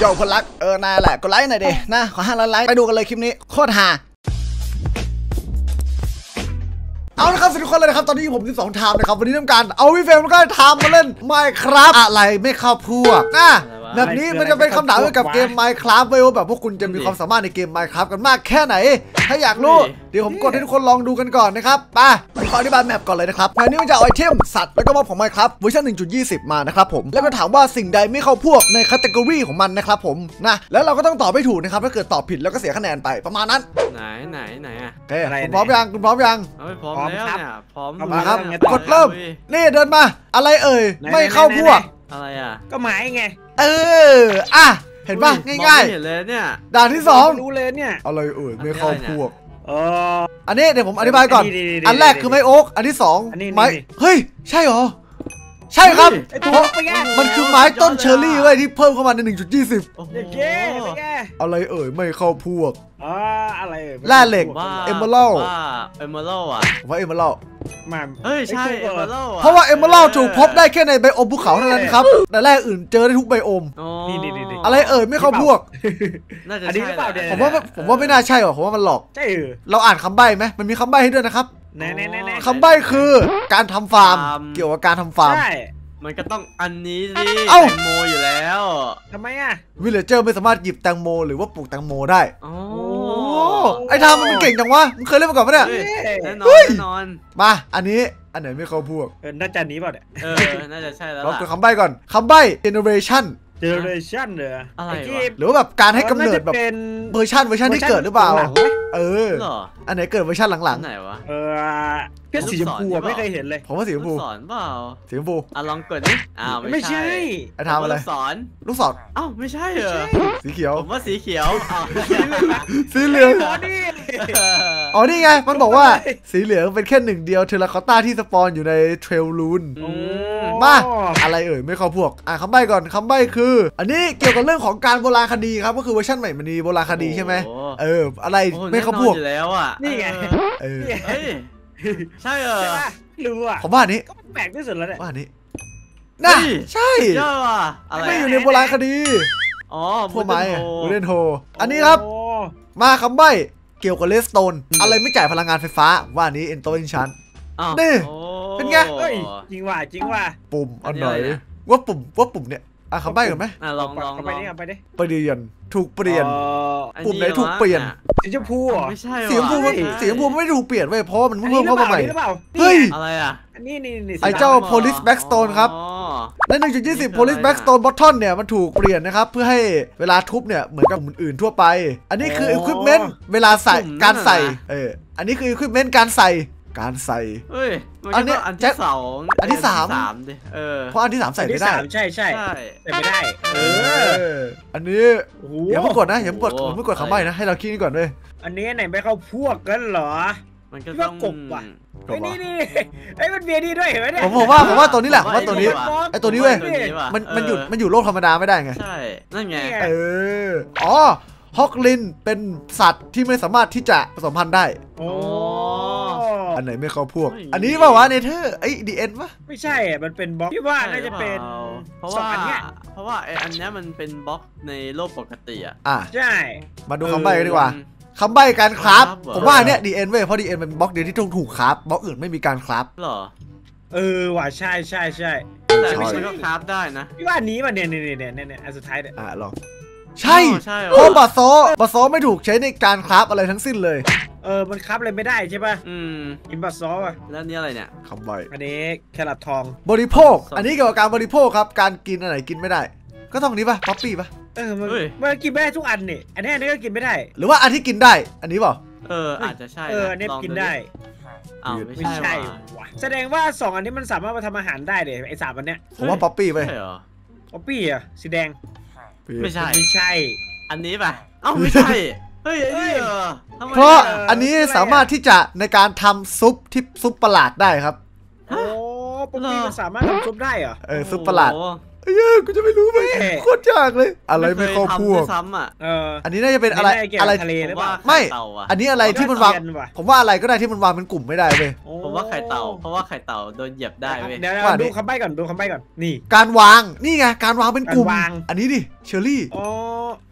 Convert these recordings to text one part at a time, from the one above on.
โยคนรักน่าแหละกดไลค์หน่อยดินะขอ500 ไลค์ไปดูกันเลยคลิปนี้โคตรฮาเอาละครับทุกคนเลยนะครับตอนนี้ผม12 ไทม์นะครับวันนี้ทำการเอาพี่เฟรมแล้วก็ไทม์มาเล่น Minecraft อะไรไม่เข้าพวกนะแบบนี้มันจะเป็นคำถามเกี่ยวกับเกม Minecraft เว้ยว่าแบบพวกคุณจะมีความสามารถในเกม Minecraft กันมากแค่ไหนถ้าอยากรู้เดี๋ยวผมกดให้ทุกคนลองดูกันก่อนนะครับไปขออธิบายแมปก่อนเลยนะครับแมปนี้มันจะเอาไอเทมสัตว์แล้วก็ม็อบของ Minecraft เวอร์ชัน 1.20 มานะครับผมแล้วก็ถามว่าสิ่งใดไม่เข้าพวกในแคตตากรีของมันนะครับผมนะแล้วเราก็ต้องตอบให้ถูกนะครับถ้าเกิดตอบผิดแล้วก็เสียคะแนนไปประมาณนั้นไหนอ่ะโอเคคุณพร้อมยังคุณพร้อมยังพร้อมแล้วเนี่ยพร้อมมาครับกดเริ่มนี่เดินมาอะไรเอ่ยไม่เข้าพวกอะไรอ่ะก็หมายไงเห็นป่ะง่ายๆเห็นเลยเนี่ยด่านที่2 รู้เลยเนี่ยอะไรเอ่ยไม่เข้าพวกอันนี้เดี๋ยวผมอธิบายก่อนอันแรกคือไม้โอ๊กอันที่2ไม้เฮ้ยใช่เหรอใช่ครับเพราะมันคือไม้ต้นเชอร์รี่เว้ยที่เพิ่มเข้ามาใน 1.20อะไรเอ่ยไม่เข้าพวกอะไรแร่เหล็กเอเมอรัลอ่ะว่าเอเมอรัลเฮ้ยใช่เอเมอรัลเพราะว่าเอเมอรัลถูกพบได้แค่ในไบโอมภูเขาเท่านั้นครับแต่แร่อื่นเจอได้ทุกไบโอมอะไรเอ่ยไม่เข้าพวกอันนี้หรือเปล่าผมว่าไม่น่าใช่หรอกผมว่ามันหลอกใช่เราอ่านคำใบ้ไหมมันมีคำใบ้ให้ด้วยนะครับคำใบ้คือการทำฟาร์มเกี่ยวกับการทำฟาร์มมันก็ต้องอันนี้สิแตงโมอยู่แล้วทำไมอ่ะวิลเลเจอร์ไม่สามารถหยิบแตงโมหรือว่าปลูกแตงโมได้ไอ้ทำมันเก่งจังวะมึงเคยเล่นมาก่อนปะเนี่ยแน่นอนมาอันนี้อันไหนไม่เข้าพวกน่าจะนี้เปล่าเนี่ยน่าจะใช่แล้วเราตัวคำใบ้ก่อนคำใบ้ generation เหรออะไรหรือว่าแบบการให้กำเนิดแบบเวอร์ชันที่เกิดหรือเปล่าอันไหนเกิดเวอร์ชันหลังๆไหนวะเพื่อสีชมพูไม่เคยเห็นเลยผมว่าสีชมพูสอนเปล่าสีชมพูลองกดดิไม่ใช่ไอ้ทำอะไรลูกศรไม่ใช่เหรอสีเขียวผมว่าสีเขียวสีเหลืองนี่ไงมันบอกว่าสีเหลืองเป็นแค่หนึ่งเดียวเทเลคอตตาที่สปอนอยู่ในเทรลลูนมาอะไรเอ่ยไม่เข้าพวกคำใบ้ก่อนคำใบ้คืออันนี้เกี่ยวกับเรื่องของการโบราณคดีครับก็คือเวอร์ชันใหม่มันมีโบราณคดีใช่ไหมอะไรไม่เข้าพวกแล้วอ่ะนี่ไงใช่รู้อ่ะผมว่าอันนี้ก็แปลกที่สุดแล้วเนี่ยว่าอันนี้น่ะใช่ไม่อยู่ในโบราณคดีพวกไม้เล่นโฮอันนี้ครับมาคำใบ้เกี่ยวกับเลสโตนอะไรไม่จ่ายพลังงานไฟฟ้าว่านี้เอ็นโตอินชันนี่เป็นไงจริงว่ะปุ่มอันไหนว่าปุ่มเนี่ยคำใบ้กันไหมลองไปดิไปดิเปลี่ยนถูกเปลี่ยนปุ่มไหนถูกเปลี่ยนสีชมพูไม่ใช่สีชมพูไม่ถูกเปลี่ยนเว้ยเพราะมันเพิ่มเข้ามาใหม่เฮ้ยอะไรอ่ะนี่ไอเจ้า Police Blackstone ครับใน 1.20 Police Blackstone Button เนี่ยมันถูกเปลี่ยนนะครับเพื่อให้เวลาทุบเนี่ยเหมือนกับอื่นทั่วไปอันนี้คือ Equipment เวลาใส่การใส่อันนี้คือ Equipment การใส่อันนี้อันที่2 อันที่3 ดิเพราะอันที่3ใส่ไม่ได้ใช่ใส่ไม่ได้อันนี้อย่าเพิ่งกดนะอย่าเพิ่งกดคำใบ้นะให้เราคิดก่อนด้วยอันนี้ไหนไม่เข้าพวกกันเหรอมันก็ต้องกบว่ะนี่มันเบียร์ดีด้วยเห็นไหมเนี่ยผมว่าตัวนี้แหละผมว่าตัวนี้ไอตัวนี้เว้ยมันอยู่โลกธรรมดาไม่ได้ไงใช่นั่นไงฮอกลินเป็นสัตว์ที่ไม่สามารถที่จะผสมพันธุ์ได้อันไหนไม่เข้าพวกอันนี้ป่าวะเนเธอร์ดีเอ็นปะไม่ใช่มันเป็นบล็อกที่ว่าน่าจะเป็นเพราะว่าอันนี้มันเป็นบล็อกในโลกปกติใช่มาดูคำใบ้กันดีกว่าคำใบ้การคราฟผมว่าเนี่ยดีเอ็นเว้ยเพราะดีเอ็นเป็นบล็อกเดียวที่ถูกคราฟบล็อกอื่นไม่มีการคราฟหรอว่ะใช่แต่ไม่ใช่ก็คราฟได้นะพี่ว่านี้มันเนี่ยอันสุดท้ายเนี่ยลองใช่เพราะบัตโซไม่ถูกใช้ในการคราฟอะไรทั้งสิ้นเลยมันคราฟอะไรไม่ได้ใช่ป่ะกินบัตโซอ่ะแล้วนี่อะไรเนี่ยคำใบ้อันนี้แครอททองบริโภคอันนี้เกี่ยวกับการบริโภคครับการกินอะไรกินไม่ได้ก็ต้องนี้ป่ะป๊อปปี้ป่ะมันกินไม่ได้ทุกอันนี่อันนี้ก็กินไม่ได้หรือว่าอันที่กินได้อันนี้เปล่าอาจจะใช่อันนี้กินได้ไม่ใช่ว่ะแสดงว่า2อันนี้มันสามารถมาทำอาหารได้เลยไอ้3อันเนี้ยผมว่าป๊อปปี้ไปป๊อปปี้สีแดงไม่ใช่อันนี้ป่ะไม่ใช่เฮ้ยเพราะอันนี้สามารถที่จะในการทำซุปประหลาดได้ครับป๊อปปี้มันสามารถทำซุปได้เหรอซุปประหลาดกูจะไม่รู้ไหมโคตรยากเลยอะไรไม่เข้าพวกอันนี้น่าจะเป็นอะไรทะเลหรือเปล่าไม่อันนี้อะไรที่มันวางผมว่าอะไรก็ได้ที่มันวางเป็นกลุ่มไม่ได้เลยผมว่าไข่เต่าเพราะว่าไข่เต่าโดนเหยียบได้เว้ยเดี๋ยวดูคำใบ้ก่อนนี่การวางนี่ไงการวางเป็นกลุ่มอันนี้ดิเชอร์รี่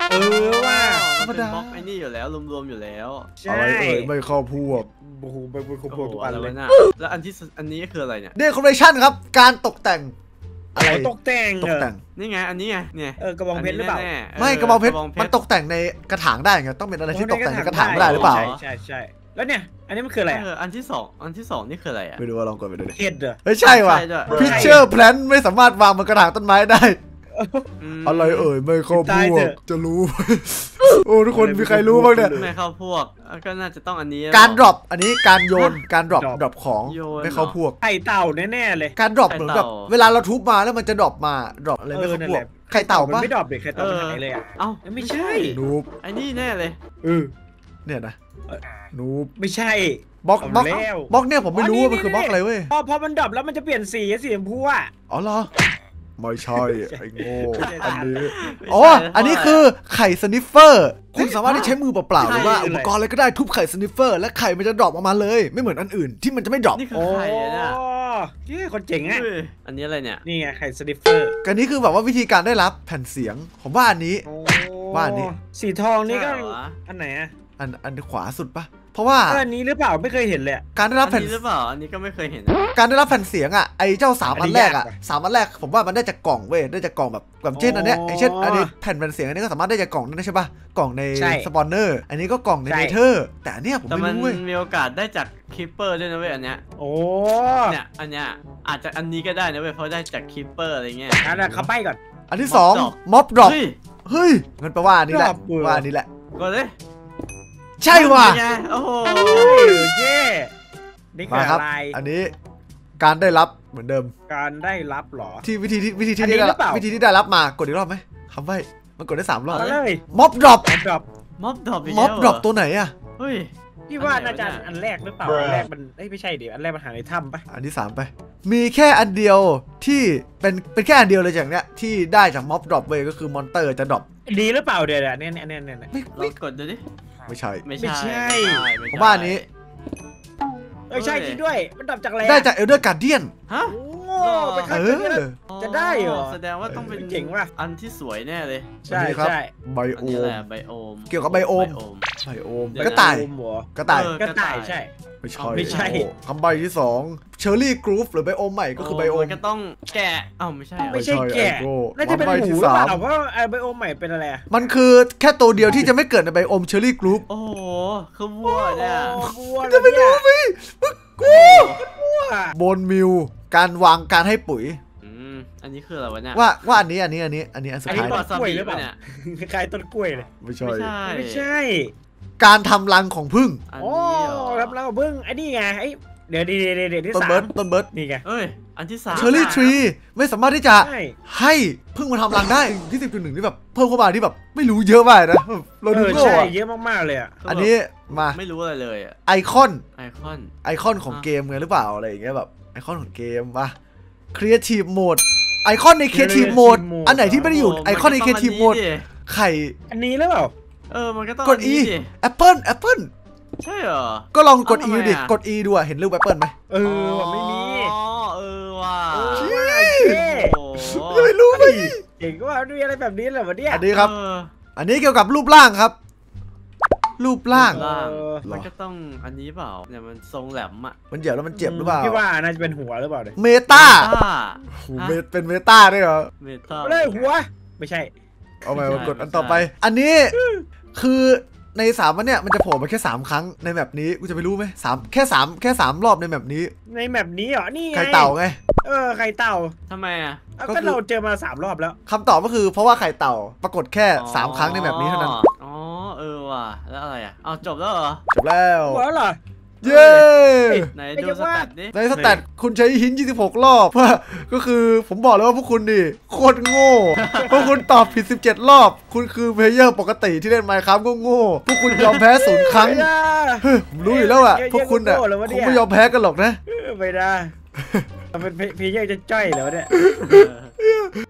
ว่าธรรมดาบล็อกไอ้นี่อยู่แล้วรวมๆอยู่แล้วใช่อะไรเอ่ยไม่เข้าพวกโอ้โหไปคุกโอ้ทุกโหอันอะไรเลวะยน่ะแล้วอันนี้คืออะไรเนี่ยเดคอเรชั่นครับการตกแต่งอะไรตกแต่งตกแต่งนี่ไงอันนี้ไงเนี่ยกระบองเพชรหรือเปล่าแน่ๆไม่กระบองเพชรมันตกแต่งในกระถางได้ไงต้องเป็นอะไรที่ตกแต่งในกระถางไม่ได้หรือเปล่าใช่แล้วเนี่ยอันนี้มันคืออะไรอันที่สองนี่คืออะไรอ่ะไม่รู้ว่าลองกดไปดูดิเห็ดเหรอเฮ้ยใช่ว่ะด้วยพิชเชอร์แพลนไม่สามารถวางบนกระถางต้นไม้ได้มอะไรเอ่ยไม่เข้าพตายว เถกอะจะรู้ โอ้ทุกคนมีใครรู้บ้างเนี่ยไม่เข้าพวกก็น่าจะต้องอันนี้การดรอปอันนี้การโยนการดรอปดรอปของโยนไม่เข้าพวกไข่เต่าแน่ๆเลยการดรอปเหมือนกับเวลาเราทุบมาแล้วมันจะดรอปมาดรอปอะไรไม่เข้าพวกไข่เต่ามันปะไม่ดรอปเด็กไข่เต่ามันหายเลยอ่ะเอ้าไม่ใช่นูบไอ้นี่แน่เลยเนี่ยนะนูบไม่ใช่บล็อกเอาบล็อกแล้วบล็อกเนี่ยผมไม่รู้อ๋อว่ามันคือบล็อกอะไรเว้ยพอมันดรอปแล้วมันจะเปลี่ยนสีชมพูอ่ะอ๋อเหรอไม่ใช่ไอ้โง่ไม่ใช่อันนี้อ๋ออันนี้คือไข่สนิฟเฟอร์คุณสามารถที่ใช้มือเปล่าๆหรือว่าอุปกรณ์อะไรก็ได้ทุบไข่สนิฟเฟอร์และไข่มันจะดรอปออกมาเลยไม่เหมือนอันอื่นที่มันจะไม่ดรอปนี่คือโอ้ไข่อะเนี่ยคนเจ๋งอ่ะเฮ้ยอันนี้อะไรเนี่ยนี่ไงไข่สนิฟเฟอร์อันนี้คือแบบว่าวิธีการได้รับแผ่นเสียงผมว่าอันนี้ ว่าอันนี้สีทองนี่ก็ใช่เหรออันไหนอ่ะอันขวาสุดปะเพราะว่าอันนี้หรือเปล่าไม่เคยเห็นเลยการได้รับอันแผ่นนี้หรือเปล่าอันนี้ก็ไม่เคยเห็นการได้รับแผ่นเสียงอ่ะไอ้เจ้า3 อัอันนนี้แรกอ่ะยากว่ะ 3 อันแรกผมว่ามันได้จากกล่องเว้ยได้จากกล่องแบบเช่นอันเนี้ยอ๋อไอ้เช่นอันนี้แผ่นเสียงอันนี้ก็สามารถได้จากกล่องนั่นใช่ปะกล่องในใช่สปอนเนอร์อันนี้ก็กล่องในใช่เนเธอร์แต่อันเนี้ยผมแต่ไม่มันรู้เว้ยมีโอกาสได้จากคิปเปอร์ด้วยนะเว้ยอันเนี้ยโอ้เนี่ยอันเนี้ยอาจจะอันนี้ก็ได้นะเว้ยเพราะได้จากคิปเปอร์อะไรเงี้ยอันนั้นเขาไปก่อนอันที่ Mob 2ม็อบดรอปเฮ้ยเฮ้ยงั้นแปลว่าอันนี้แหละ Drop เบื่อว่าอันนี้แหละกดเลยใช่ว่ะเป็นไงโอ้โหเย่นี่คือมาครับอะไรอันนี้การได้รับเหมือนเดิมการได้รับเหรอที่วิธีที่อันนี้ได้หรืรับอเปล่าวิธีที่ได้รับมากดอีกรอบไหมคำใบ้มันกดได้3 รอบเอาเลยม็อบดรอปดรอปม็อบดรอปอีกม็อบแล้วดรอปตัวไหนอ่ะเฮ้ยพี่ว่าอันไหนน่าจะวะเนี่ยอันแรกหรือเปล่าอันแรกมันไม่ใช่ดิอันแรกมันหาในถ้ำปะอันที่ 3 ไป มีแค่อันเดียวที่เป็นแค่อันเดียวเลยจากเนี้ยที่ได้จากม็อบดรอปเว้ยก็คือมอนเตอร์จะดรอปดีหรือเปล่าเดี๋ยวเนี่ยไม่ลองกดดูดิไม่ใช่ไม่ไม่ใช่ไม่ผมว่าอันนี้ใช่จริงด้วยมันดรอปจากอะไรได้จากเอลเดอร์การเดียนฮะโอ้ไปเอขึ้นอจะได้เหรอแสดงว่าต้องเป็นเจ๋งว่ะอันที่สวยแน่เลยใช่อันนี้ครับใช่ไบอันโอนี้มแหละไบโอมเกี่ยวกับไบโอม ไบโอมเดี๋ยวกระต่ายโอ้โหกระต่ายเออกระต่ายใช่ไม่ใช่ไม่ใช่คำใบที่2เชอร์รี่กรูฟหรือไบโอมใหม่ก็คือไบโอมมันก็ต้องแกะเอ้าไม่ใช่เหรอไม่ใช่แกะไอ้โก้น่าจะเป็นใบหที่มูหรือเปล่า 3 เพราะไอไบโอมใหม่เป็นอะไรอะมันคือแค่ตัวเดียวที่จะไม่เกิดในไบโอมเชอร์รี่กรูฟโอ้โหคือวัวเนี่ยโอ้บัวจะไม่รู้ไหมโบนมิลการวางการให้ปุ๋ยอันนี้คืออะไรวะเนี่ยว่าอันนี้อันสุดอันนี้ท้ายวาซาบิปะเนี่ยคล้ายต้นกล้วยเลยไม่ใช่ไม่ใช่ไม่ใช่การทำรังของผึ้งอันโอ้นี้เหรอรับเราเบิ้งไอ้นี่ไงไอ้เดี๋ยวที่ต้นสาเบิร์มดต้นเบิร์ดนี่ไงเอ้ยอันที่ 3 เชอร์รี่ทรีไม่สามารถที่จะใช่ให้ผึ้งมาทำรังได้ที่ 10.1 นี่แบบเพิ่มเข้ามาที่แบบไม่รู้เยอะมากนะแบบเราดูโง่ใช่อะเยอะมากๆเลยอ่ะอันนี้มาไม่รู้อะไรเลยอะไอคอนไอคอนไอคอนของเกมไงหรือเปล่าอะไรอย่างเงี้ยแบบไอคอนของเกมป่ะครีเอทีฟโหมดไอคอนในครีเอทีฟโหมดอันไหนที่ไม่ได้อยู่ไอคอนในครีเอทีฟโหมดไข่อันนี้หรือเปล่ามันก็ต้องกด E แอปเปิลใช่เหรอก็ลองกดเอา E ทำไมดูดิอะกด E ดูอะเห็นรูปแอปเปิลไหมว่ะไม่มีอ๋อว่ะโอ้โอ้โหไม่รู้ไหมเก่งว่ามีอะไรแบบนี้เหรอวะเนี่ยอันนี้ครับเอออันนี้เกี่ยวกับรูปร่างครับ รูปร่างล่างเออมันก็ต้องอันนี้เปล่าเนี่ยมันทรงแหลมอ่ะมันเหยียบแล้วมันเจ็บหรือเปล่าพี่ว่าน่าจะเป็นหัวหรือเปล่าเนี่ยเมตาต้าโอ้โหเป็นเมตาด้วยเหรอเมตาเอาเลยหัว ไม่ใช่เอาไปไม่ใช่กดอันต่อไป อันนี้คือใน3วันเนี่ยมันจะโผล่มาแค่3ครั้งในแมปนี้กูจะไปรู้ไหมแค่สามรอบในแมปนี้ในแมปนี้เหรอ นี่ไงไข่เต่าไงไข่เต่าทำไมอ่ะเอาก็ก็คือเราเจอมา3 รอบแล้วคำตอบก็คือเพราะว่าไข่เต่าปรากฏแค่3ครั้งในแมปนี้เท่านั้นอ๋อว่ะแล้วอะไรอ่ะเอาจบแล้วเหรอจบแล้วหัวเหรอเย้ไหนไม่ดูใช่สว่าแตทดิในสแตทคุณใช้หิน26 รอบ ก็คือผมบอกเลยว่าพวกคุณดิโคตรโง่ พวกคุณตอบผิด17 รอบ คุณคือเพลเยอร์ปกติที่เล่น Minecraft ก็โง่พวกคุณยอมแพ้0 ครั้งไม่ได้ผมรู้อยู่แล้วอะเยอะๆพวกคุณอะโง่เลยวะคเนี่งยไม่ยอมแพ้กันหรอกนะไม่ได้มันเป็นเพลเยอร์จะจ้อยเหรอวะเนี่ย